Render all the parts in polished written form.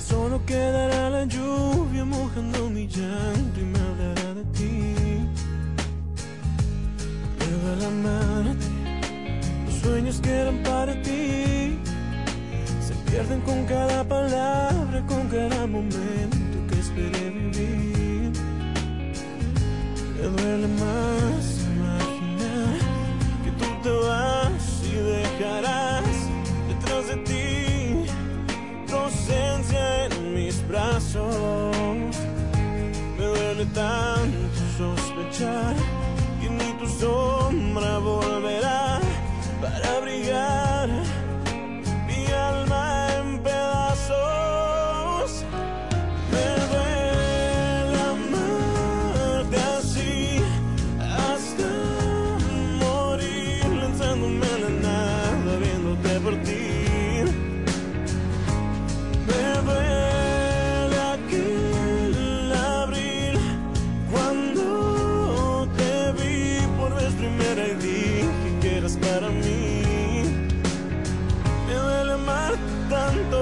Solo quedará la lluvia mojando mi llanto y me hablará de ti. Me duele amarte, los sueños que eran para ti se pierden con cada palabra, con cada momento que esperé vivir. Me duele más imaginar que tú te vas y dejarás detrás de ti tu ausencia en mis brazos. Me duele tanto sospechar que ni tu sombra volverá para abrigar mi alma en pedazos. Me duele amarte así hasta morir, lanzándome a la nada, viéndote partir. Me duele aquel abril cuando te vi por vez primera y dije que eras para mí. Me duele amar tanto.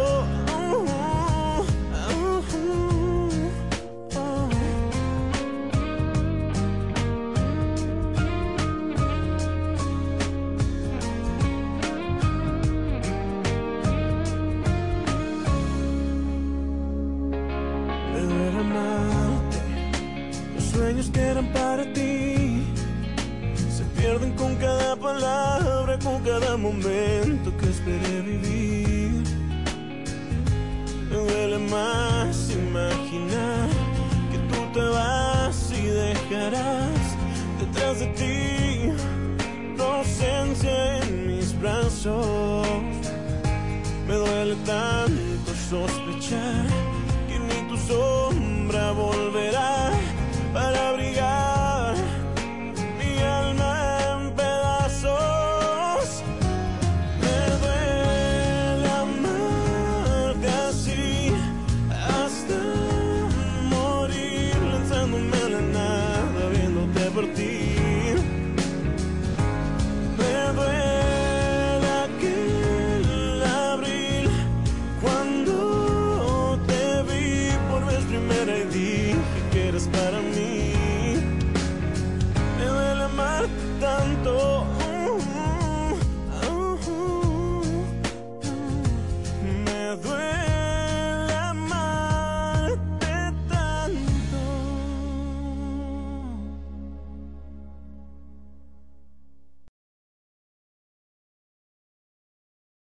Me duele amarte, los sueños que eran para ti se pierden con cada palabra, con cada momento que esperé vivir. Me duele más imaginar que tú te vas y dejarás detrás de ti tu ausencia en mis brazos. Me duele tanto sospechar que ni tus ojos